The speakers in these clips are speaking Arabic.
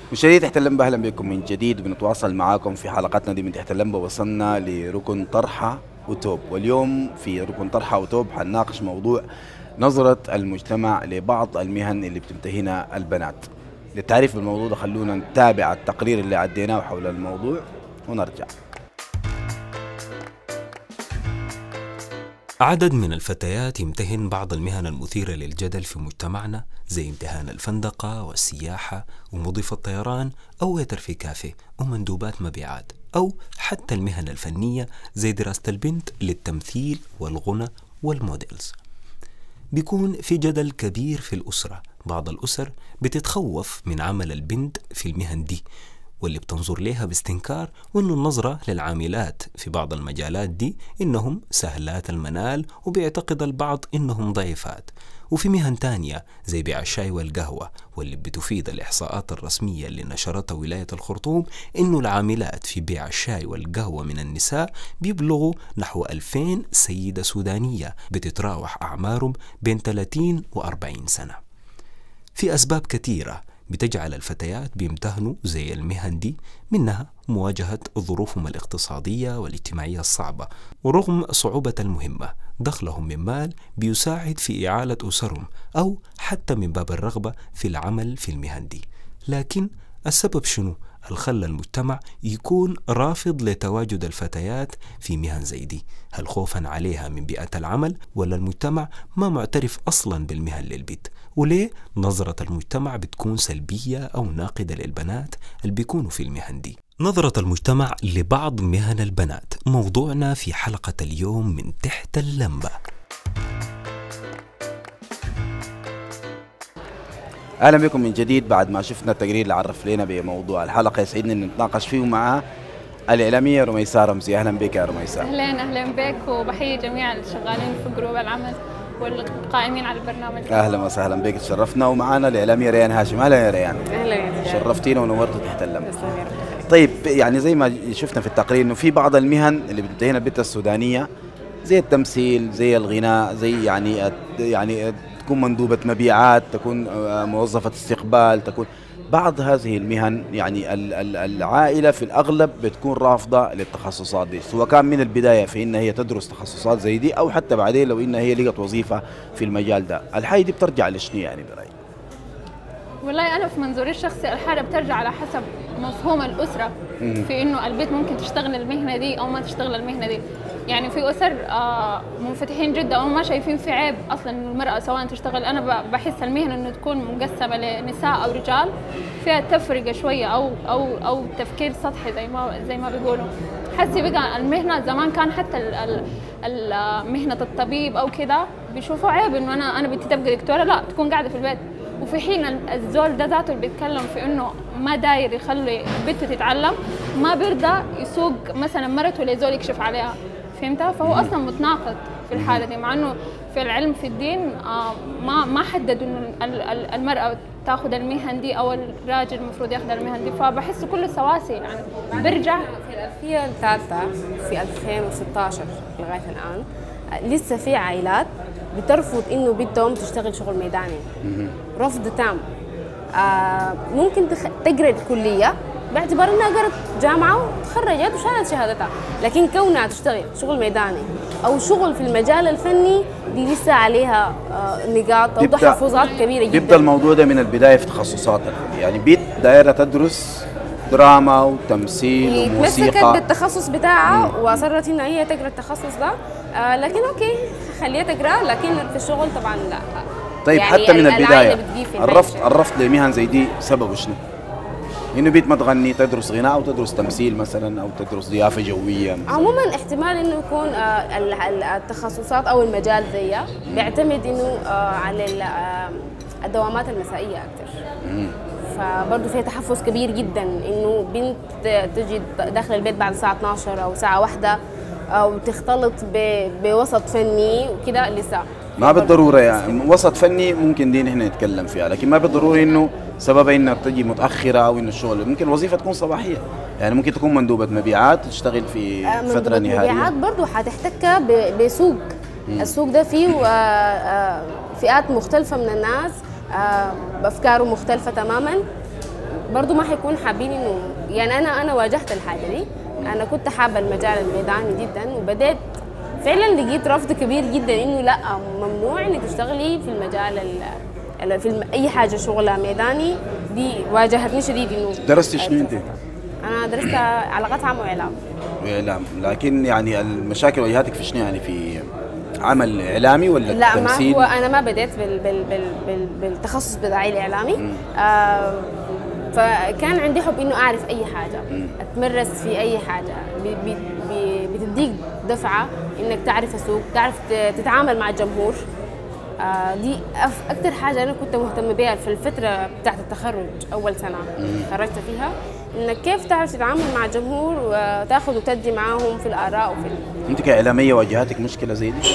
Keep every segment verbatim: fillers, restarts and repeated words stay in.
مشاهدي تحت اللمبة، أهلا بكم من جديد. بنتواصل معاكم في حلقتنا دي من تحت اللمبة. وصلنا لركن طرحة وتوب، واليوم في ركن طرحة وتوب حنناقش موضوع نظرة المجتمع لبعض المهن اللي بتمتهنها البنات. للتعريف بالموضوع ده خلونا نتابع التقرير اللي عديناه حول الموضوع ونرجع. عدد من الفتيات يمتهن بعض المهن المثيرة للجدل في مجتمعنا، زي امتهان الفندقة والسياحة ومضيف الطيران أو ويتر في كافيه ومندوبات مبيعات، أو حتى المهن الفنية زي دراسة البنت للتمثيل والغنى والموديلز. بيكون في جدل كبير في الأسرة. بعض الأسر بتتخوف من عمل البنت في المهن دي، واللي بتنظر ليها باستنكار، وإنه النظرة للعاملات في بعض المجالات دي إنهم سهلات المنال، وبيعتقد البعض إنهم ضعيفات. وفي مهن تانية زي بيع الشاي والقهوة، واللي بتفيد الإحصاءات الرسمية اللي نشرتها ولاية الخرطوم إنه العاملات في بيع الشاي والقهوة من النساء بيبلغوا نحو ألفين سيدة سودانية بتتراوح أعمارهم بين ثلاثين وأربعين سنة. في أسباب كثيرة بتجعل الفتيات بيمتهنوا زي المهن دي، منها مواجهة ظروفهم الاقتصادية والاجتماعية الصعبة، ورغم صعوبة المهمة دخلهم من مال بيساعد في إعالة أسرهم، أو حتى من باب الرغبة في العمل في المهن دي. لكن السبب شنو الخلى المجتمع يكون رافض لتواجد الفتيات في مهن زي دي؟ هل خوفا عليها من بيئة العمل، ولا المجتمع ما معترف أصلا بالمهن للبيت؟ وليه نظرة المجتمع بتكون سلبية أو ناقدة للبنات اللي بيكونوا في المهن دي؟ نظرة المجتمع لبعض مهن البنات موضوعنا في حلقة اليوم من تحت اللمبة. اهلا بكم من جديد. بعد ما شفنا التقرير اللي عرف لنا بموضوع الحلقه، يسعدني ان نتناقش فيه مع الاعلاميه رميساء رمزي. اهلا بك يا رميساء. اهلا اهلا بك، وبحيي جميع الشغالين في جروب العمل والقائمين على البرنامج. اهلا وسهلا بك، تشرفنا. ومعنا الاعلاميه ريان هاشم. اهلا يا ريان. اهلا يا زياد، شرفتينا ونورتوا تحت اللمبة. طيب، يعني زي ما شفنا في التقرير انه في بعض المهن اللي بتمتهنها البنت السودانيه، زي التمثيل، زي الغناء، زي يعني يعني تكون مندوبة مبيعات، تكون موظفة استقبال، تكون بعض هذه المهن. يعني العائلة في الأغلب بتكون رافضة للتخصصات دي، سواء كان من البداية في إن هي تدرس تخصصات زي دي، أو حتى بعدين لو إن هي لقت وظيفة في المجال ده. الحاجة دي بترجع لشنو يعني برأيك؟ والله أنا في منظوري الشخصي الحالة بترجع على حسب مفهوم الأسرة في إنه البيت ممكن تشتغل المهنة دي أو ما تشتغل المهنة دي. يعني في أسر آه منفتحين جدا أو ما شايفين في عيب أصلا إنه المرأة سواء تشتغل. أنا بحس المهنة إنه تكون مقسمة لنساء أو رجال فيها تفرقة شوية أو أو أو تفكير سطحي زي ما زي ما بيقولوا. حسي بقى المهنة زمان كان حتى ال ال مهنة الطبيب أو كذا بيشوفوا عيب إنه أنا أنا بنتي تبقى دكتورة، لا تكون قاعدة في البيت. وفي حين الزول ده ذاته اللي بيتكلم في انه ما داير يخلي بنته تتعلم، ما بيرضى يسوق مثلا مرته لزول يكشف عليها، فهمتها؟ فهو اصلا متناقض في الحاله دي، مع انه في العلم في الدين آه ما ما حددوا انه المراه تاخذ المهن دي او الراجل المفروض ياخذ المهن دي. فبحس كله سواسي يعني. برجع في الألفية الثالثة في ألفين وستة عشر لغاية الآن لسه في عائلات بترفض انه بنتهم تشتغل شغل ميداني، رفض تام. آه ممكن تخ... تقرا الكليه باعتبار انها قرت جامعه وتخرجت وشالت شهادتها، لكن كونها تشتغل شغل ميداني او شغل في المجال الفني دي لسه عليها آه نقاط او تحفظات كبيره جدا. بيبدا الموضوع ده من البدايه في تخصصاتها. يعني بنت دايره تدرس دراما وتمثيل وموسيقى، مسكت بالتخصص بتاعها واصرت انها هي تقرا التخصص ده. آه لكن اوكي خليها تقرا، لكن في الشغل طبعا لا. طيب يعني حتى من البدايه الرفض الرفض لمهن زي دي سببه شنو؟ انه بنت ما تغني، تدرس غناء او تدرس تمثيل مثلا، او تدرس ضيافه جويه مثلاً. عموما احتمال انه يكون آه التخصصات او المجال زيها بيعتمد انه آه على آه الدوامات المسائيه اكثر. فبرضه فيها تحفظ كبير جدا انه بنت تجي داخل البيت بعد الساعه اثناشر او ساعه واحدة او تختلط بوسط فني وكده. لسه ما بالضروره يعني وسط فني ممكن دي نحن نتكلم فيها، لكن ما بالضروري انه سببها انها تجي متاخره او انه الشغل ممكن الوظيفه تكون صباحيه. يعني ممكن تكون مندوبه مبيعات تشتغل في فتره نهاريه. مبيعات برضه حتحتك بسوق. السوق ده فيه فئات مختلفه من الناس، بافكاره مختلفه تماما، برضو ما حيكون حابين انه يعني انا انا واجهت الحاجه دي. انا كنت حابه المجال الميداني جدا، وبدأت فعلا لقيت رفض كبير جدا انه لا ممنوع انك تشتغلي في المجال ال في الم... اي حاجه شغله ميداني. دي واجهتني شديد. انه درست شنو انت؟ انا درست علاقات عامه واعلام. واعلام، لكن يعني المشاكل واجهتك في شنو؟ يعني في عمل اعلامي ولا لا تمثيل؟ ما هو انا ما بديت بال بال بال بال بالتخصص بتاعي الاعلامي. آه فكان عندي حب انه اعرف اي حاجه، مم. اتمرس في اي حاجه. بي بي بي بتديك دفعه انك تعرف السوق، تعرف تتعامل مع الجمهور. آه دي اكثر حاجه انا كنت مهتمه بها في الفتره بتاعت التخرج. اول سنه خرجت فيها، انك كيف تعرف تتعامل مع الجمهور وتاخذ وتدي معاهم في الاراء وفي ال... انت كاعلاميه واجهتك مشكله زي دي؟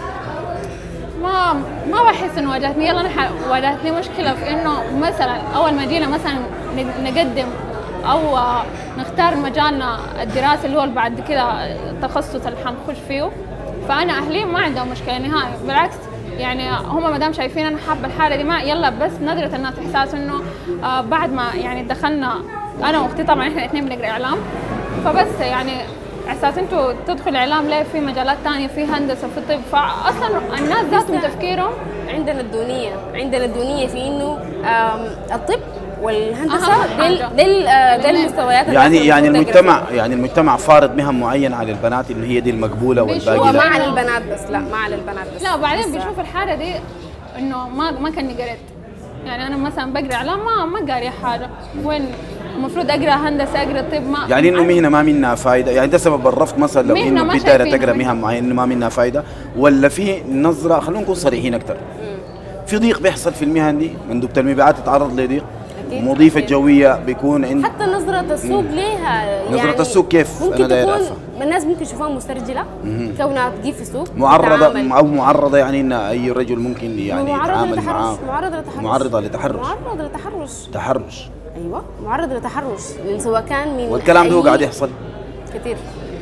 ما ما بحس انه واجهتني. يلا انا واجهتني مشكله في انه مثلا اول ما جينا مثلا نقدم او نختار مجالنا الدراسي اللي هو بعد كده التخصص اللي حنخش فيه، فانا اهلي ما عندهم مشكله نهائي. بالعكس يعني هم ما دام شايفين انا حابه الحاله دي، ما يلا بس نظره الناس احساس انه آه بعد ما يعني دخلنا انا واختي، طبعا احنا الاثنين بنقرا اعلام، فبس يعني اساس انتوا تدخل اعلام ليه؟ في مجالات ثانيه، في هندسه، في طب. فاصلا الناس ذاتهم تفكيرهم عندنا الدونيه عندنا الدونيه في انه الطب والهندسه ديل ديل ديل المستويات. يعني يعني المجتمع يعني المجتمع فارض مهن معينه على البنات اللي هي دي المقبوله والباقي لا. ما على البنات بس، لا ما على البنات بس. لا وبعدين بيشوف الحاله دي انه ما ما كاني قريت. يعني انا مثلا بقرا اعلام ما ما قاريه حاجه، وين المفروض اقرا هندسه اقرا طب. ما يعني انه مهنه ما منها فايده، يعني ده سبب الرفض مثلا لو انه بدايه تقرا مهن معينه انه ما منها فايده، ولا في نظره؟ خلونا نكون صريحين اكثر، في ضيق بيحصل في المهن دي، مندوبه المبيعات تتعرض لضيق، مضيف الجويه بيكون عند حتى نظره السوق ليها. يعني نظره السوق كيف؟ ممكن تكون الناس ممكن يشوفوها مسترجله كونها تجي في السوق معرضه او معرضه، يعني ان اي رجل ممكن يعني يتعامل معاه. معرضه للتحرش. معرضه لتحرش معرضه للتحرش تحرش ايوه معرضه للتحرش، سواء كان من والكلام ده هو قاعد يحصل كثير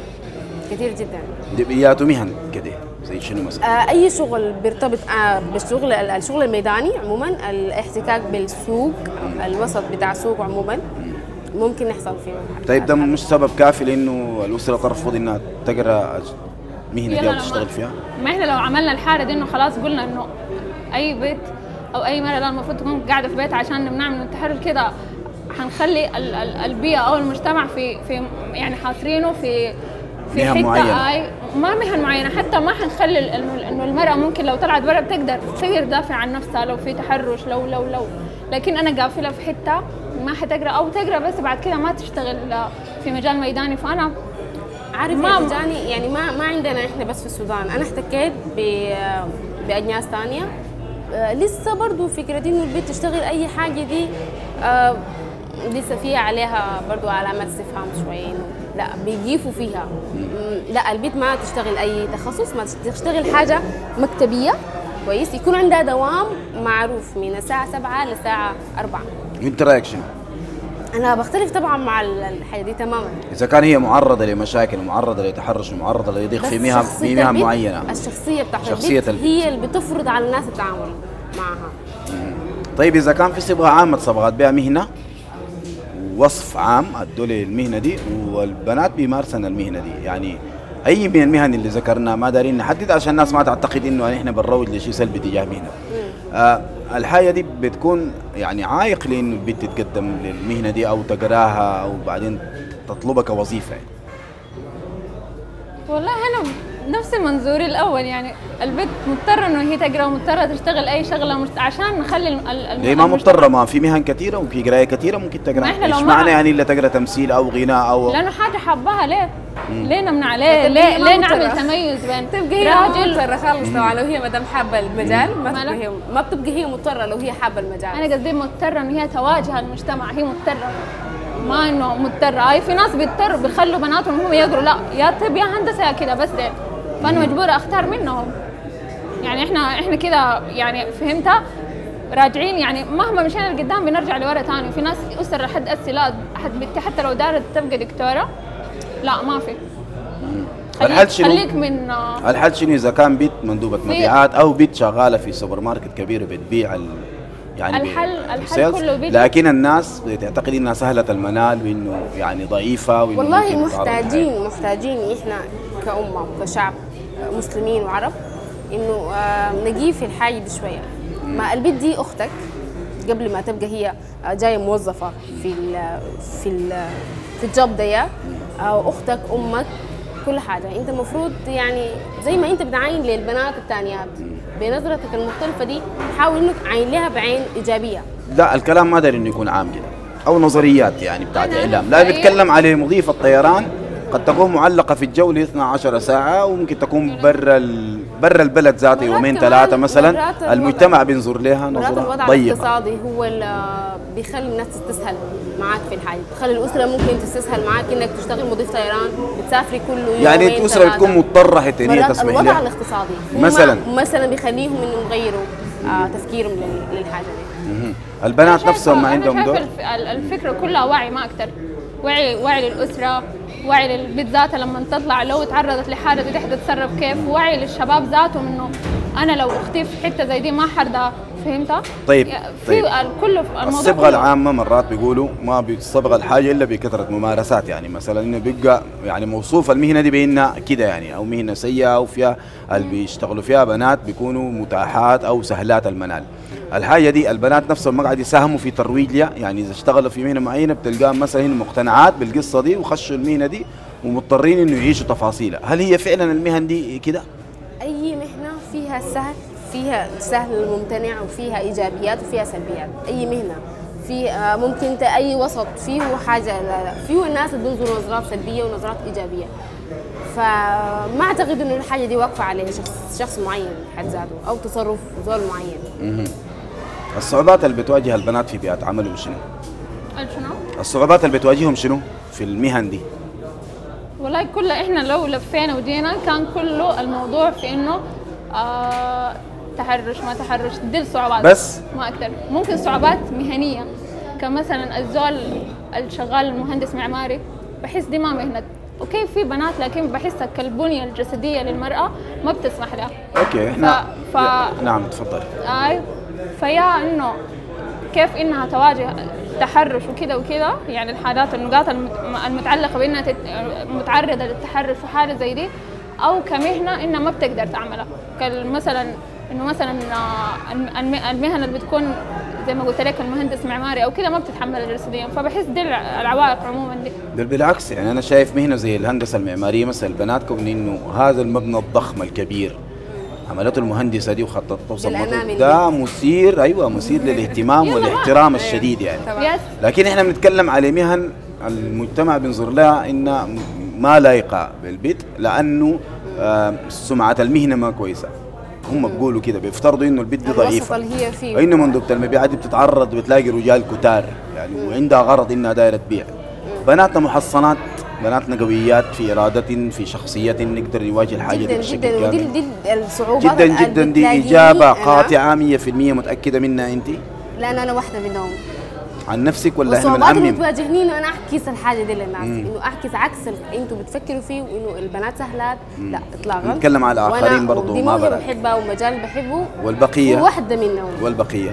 كثير جدا. دبيات ومهن كده زي شنو مثلا؟ آه اي شغل بيرتبط آه بالشغل الشغل الميداني عموما، الاحتكاك بالسوق، الوسط بتاع السوق عموما ممكن يحصل فيه. طيب ده مش سبب كافي لانه الاسره ترفض انها تقرا مهنه دي او تشتغل فيها؟ ما احنا لو عملنا الحاله دي انه خلاص قلنا انه اي بيت او اي مرة لا المفروض تكون قاعده في بيت عشان نمنع من التحرش كده، حنخلي البيئه او المجتمع في في يعني حاصرينه في في مهن معينة. اي ما مهن معينه، حتى ما حنخلي انه المراه ممكن لو طلعت برا بتقدر تقدر تدافع عن نفسها لو في تحرش، لو لو لو لكن انا قافله في حته ما حتقرا او تقرا بس بعد كده ما تشتغل في مجال ميداني. فانا عارف ما ميداني يعني ما ما عندنا احنا بس في السودان. انا احتكيت باجناس ثانيه آه لسه برضو فكره انه البنت تشتغل اي حاجه دي آه لسه فيها عليها برضو علامات استفهام شويه، لا بيجيفوا فيها. لا البنت ما تشتغل اي تخصص، ما تشتغل حاجه مكتبيه كويس، يكون عندها دوام معروف من الساعه سبعة للساعه أربعة. وانت رايك شنو؟ انا بختلف طبعا مع الحاجه دي تماما. اذا كان هي معرضه لمشاكل ومعرضه لتحرش ومعرضه لضيق في مهن في مهن معينه، الشخصيه بتاعت شخصيه البنت هي اللي بتفرض على الناس التعامل معها. طيب اذا كان في صبغه عامه صبغات بها مهنه وصف عام ادوا لي المهنه دي والبنات بيمارسن المهنه دي، يعني اي من المهن اللي ذكرناها ما دارين نحدد عشان الناس ما تعتقد انه احنا بنروج لشيء سلبي تجاه مهنه. آه الحاجه دي بتكون يعني عائق لانه البنت تتقدم للمهنه دي او تقراها او بعدين تطلبها كوظيفه يعني. والله انا نفس المنظور الاول، يعني البنت مضطره انه هي تقرا ومضطره تشتغل اي شغله عشان نخلي ليه ما مضطره؟ ما في مهن كثيره وفي قرايه كثيره ممكن تقرا. ايش معنى يعني الا تقرا تمثيل او غناء او لانه حاجه حباها؟ ليه؟ مم. ليه نمنع؟ ليه ليه, ليه نعمل تميز بين تبقى هي راجل مضطره خالص؟ طبعا لو هي مدام حابه المجال ما بتبقى هي ما بتبقى هي مضطره لو هي حابه المجال. انا قصدي مضطره ان هي تواجه المجتمع، هي مضطره ما انه مضطره. اي في ناس بيضطروا بيخلوا بناتهم هم يقروا لا يا طب يا هندسه يا كده بس ده، فانا مجبوره اختار منهم. يعني احنا احنا كده يعني فهمتها راجعين، يعني مهما مشينا لقدام بنرجع لورا ثاني. في ناس اسر لحد اسئله حد بنتي حتى لو دارت تبقى دكتوره لا ما في. الحل شنو؟ خليك من الحل شنو اذا كان بيت مندوبه مبيعات او بيت شغاله في سوبر ماركت كبير بتبيع يعني الحل الحل كله بيجي، لكن الناس بتعتقد انها سهله المنال وانه يعني ضعيفه وإنه والله محتاجين محتاجين احنا كأمة وكشعب مسلمين وعرب انه آه نجي في الحاجه دي شويه. ما البنت دي اختك قبل ما تبقى هي جايه موظفه في ال في ال في الجوب ده، او اختك امك كل حاجه. انت المفروض يعني زي ما انت بتعاين للبنات الثانيات بنظرتك المختلفه دي، حاول انك عاين لها بعين ايجابيه. لا الكلام ما داري انه يكون عام كده او نظريات يعني بتاعت اعلام، لا بيتكلم عليه مضيف الطيران قد تكون معلقه في الجو ل اثنتي عشرة ساعه وممكن تكون برا ال... برا البلد ذاته يومين ثلاثه مثلا. المجتمع بينظر لها نظره الوضع ضيقه. الاقتصادي هو اللي بيخلي الناس تستسهل معاك في الحاجه، بيخلي الاسره ممكن تستسهل معاك انك تشتغل مضيف طيران، بتسافري كل يوم يعني الاسره بتكون مضطره حتى ان هي تسمح لها. الوضع الاقتصادي مثلا مثلا بيخليهم انهم يغيروا آه تفكيرهم للحاجه دي. البنات نفسهم ما عندهم دور. الفكره كلها وعي ما اكثر، وعي وعي للاسره، وعي للبنت ذاتها لما تطلع لو تعرضت لحاجه دي تتصرف كيف، وعي للشباب ذاتهم انه انا لو اختي في حته زي دي ما حرضى. فهمتها؟ طيب في طيب كل الموضوع الصبغه كله. العامه مرات بيقولوا ما بيصبغ الحاجه الا بكثره ممارسات، يعني مثلا انه بيبقى يعني موصوف المهنه دي بانها كده يعني او مهنه سيئه او فيها اللي بيشتغلوا فيها بنات بيكونوا متاحات او سهلات المنال. الحاجه دي البنات نفسهم ما قاعد يساهموا في ترويج لها، يعني اذا اشتغلوا في مهنه معينه بتلقاهم مثلا هن مقتنعات بالقصه دي وخشوا المهنه دي ومضطرين انه يعيشوا تفاصيلها. هل هي فعلا المهن دي كده؟ اي مهنه فيها سهل، فيها سهل الممتنع وفيها ايجابيات وفيها سلبيات. اي مهنه في ممكن انت اي وسط فيه حاجه، لا لا فيه الناس بينظروا نظرات سلبيه ونظرات ايجابيه. فما اعتقد انه الحاجه دي واقفه على شخص شخص معين حد ذاته او تصرف زول معين. الصعوبات اللي بتواجه البنات في بيئات عملهم شنو؟ شنو؟ الصعوبات اللي بتواجههم شنو في المهن دي؟ والله كله احنا لو لفينا وجينا كان كله الموضوع في انه آه تحرش ما تحرش، دي الصعوبات بس ما اكثر. ممكن صعوبات مهنيه كمثلا الزول الشغال مهندس معماري، بحس دي ما مهنه. اوكي في بنات لكن بحسها كالبنيه الجسديه للمراه ما بتسمح لها. اوكي احنا ف... ف... نعم تفضل. اي فيا انه كيف انها تواجه تحرش وكذا وكذا، يعني الحالات النقاط المتعلقه بانها تت... متعرضه للتحرش وحاجه زي دي، او كمهنه انها ما بتقدر تعملها. كمثلا انه مثلا المهن اللي بتكون زي ما قلت لك المهندس معماري او كذا ما بتتحملها جسديا، فبحس دي العوائق عموما دي. بل بالعكس يعني انا شايف مهنه زي الهندسه المعماريه مثلا البنات كون انه هذا المبنى الضخم الكبير عملته المهندسه دي وخطط توصل ده مثير، ايوه مثير للاهتمام والاحترام الشديد يعني. لكن احنا بنتكلم على مهن المجتمع بينظر لها انها ما لايقه بالبيت لانه آه سمعه المهنه ما كويسه. هم بيقولوا كده بيفترضوا انه البيت دي ضعيفه، هي فيه انه مندوبه المبيعات دي بتتعرض بتلاقي رجال كتار يعني وعندها غرض انها دايره تبيع. بناتنا محصنات، بناتنا قويات في ارادة في شخصية نقدر نواجه الحاجة دي بشكل كامل. جدا ودي الصعوبات جدا جدا دي إجابة قاطعة مية في المية متأكدة منها أنت؟ لأن أنا واحدة منهم. عن نفسك ولا احنا بنعمم؟ بنعمم؟ الصعوبات اللي بتواجهني انه انا اعكس الحاجه دي للناس، انه اعكس عكس اللي انتم بتفكروا فيه وانه البنات سهلات، لا اطلاقا. نتكلم على الاخرين برضه ما موهبه بحبها ومجال بحبه والبقيه وواحده منهم. والبقيه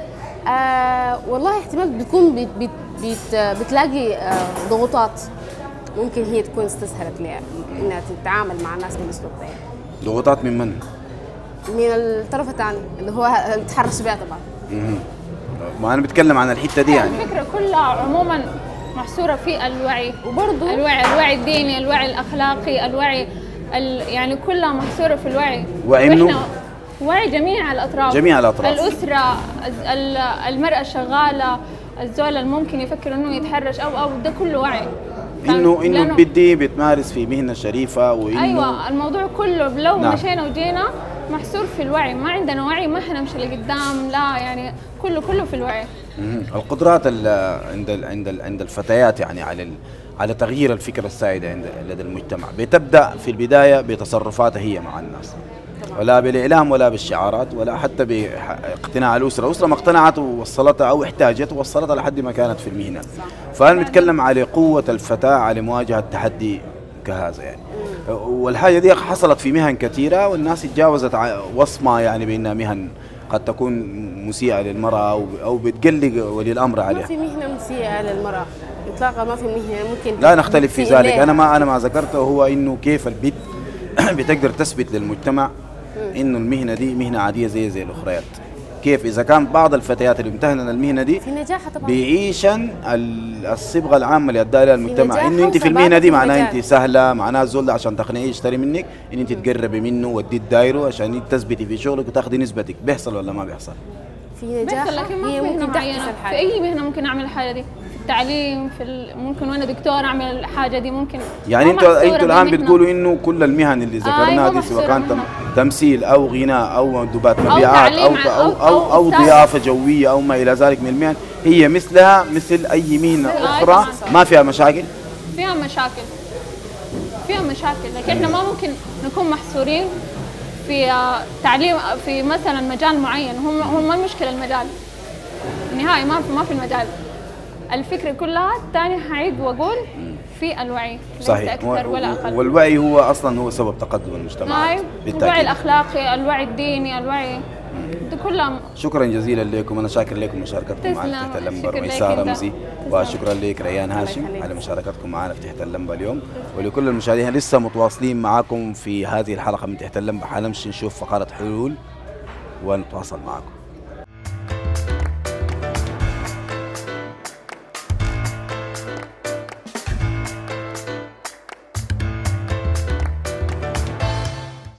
آه والله احتمال بتكون بت بت بت بتلاقي آه ضغوطات ممكن هي تكون استسهلت لها انها تتعامل مع الناس بالاسلوب ده. ضغوطات من من؟ من الطرف الثاني اللي هو التحرش بها طبعا. امم ما انا بتكلم عن الحته دي يعني. الفكره كلها عموما محصوره في الوعي، وبرضه الوعي الوعي الديني، الوعي الاخلاقي، الوعي ال... يعني كلها محصوره في الوعي. وانه وعي جميع الاطراف، جميع الاطراف، الاسره، المراه الشغاله، الزول اللي ممكن يفكر انه يتحرش او او ده كله وعي. انه انه بدي بتمارس في مهنه شريفه وانه ايوه الموضوع كله لو نعم. مشينا وجينا محصور في الوعي، ما عندنا وعي ما حنمشي لقدام، لا يعني كله كله في الوعي. القدرات عند عند عند الفتيات يعني على على تغيير الفكره السائده عند لدى المجتمع بتبدا في البدايه بتصرفاتها هي مع الناس، ولا بالاعلام ولا بالشعارات ولا حتى باقتناع الاسره، الاسره ما اقتنعت ووصلتها او احتاجت ووصلتها لحد ما كانت في المهنه. فانا بتكلم على قوه الفتاه على مواجهه تحدي كهذا يعني. والحاجه دي حصلت في مهن كثيره والناس تجاوزت وصمها يعني بانها مهن قد تكون مسيئة للمرأة أو أو بتقلق ولي الأمر ما عليها. في مهنة مسيئة للمرأة إطلاقا، ما في مهنة ممكن لا نختلف في تسيء ذلك. ليها. أنا ما أنا ما ذكرته هو إنه كيف البنت بتقدر تثبت للمجتمع إنه المهنة دي مهنة عادية زي زي الأخريات. كيف إذا كان بعض الفتيات اللي بيمتهنن المهنة دي في نجاح طبعا بيعيشن ال- الصبغة العامة اللي اداها لها المجتمع نجاح إنه أنت في وثبات المهنة دي في معناها المجال. أنت سهلة، معناها الزول ده عشان تقنعيه يشتري منك إن أنت تقربي منه ودي دايره عشان تثبتي في شغلك وتاخدي نسبتك. بيحصل ولا ما بيحصل؟ في نجاح بيحصل، لكن ما هي في مهنة ممكن معينة. تحدث في الحاجة. أي مهنة ممكن أعمل الحاجة دي، في التعليم، في ال... ممكن وأنا دكتور أعمل الحاجة دي ممكن. يعني ما انتوا محصورة انتوا الان بمهنة. بتقولوا انه كل المهن اللي ذكرناها ما دي سواء محصورة كان تم- بمهنة. تمثيل او غناء او مندوبات مبيعات تعليم او ع- او أو- او, أو أو أستاذ. ضيافه جويه او ما الى ذلك من المهن، هي مثلها مثل اي مهنه آه، اخرى طبعاً. ما فيها مشاكل. فيها مشاكل فيها مشاكل لكن احنا ما ممكن نكون محصورين في آه، تعليم في مثلا مجال معين. هم هم ما المشكله المجال نهائي، ما في ما في المجال. الفكره كلها تاني هعيد واقول في الوعي ليس صحيح. اكثر ولا اقل. والوعي هو اصلا هو سبب تقدم المجتمع أيوة. الوعي الاخلاقي، الوعي الديني، الوعي دي كلها. شكرا جزيلا لكم، انا شاكر لكم مشاركتكم معنا في تسلم. تحت اللمبه شكرا لك وإيسار أنت. رمزي، تسلم. وشكرا لك ريان هاشم يخليك. على مشاركتكم معنا في تحت اللمبه اليوم. ولكل المشاهدين لسه متواصلين معاكم في هذه الحلقه من تحت اللمبه، حنمشي نشوف فقره حلول ونتواصل معكم.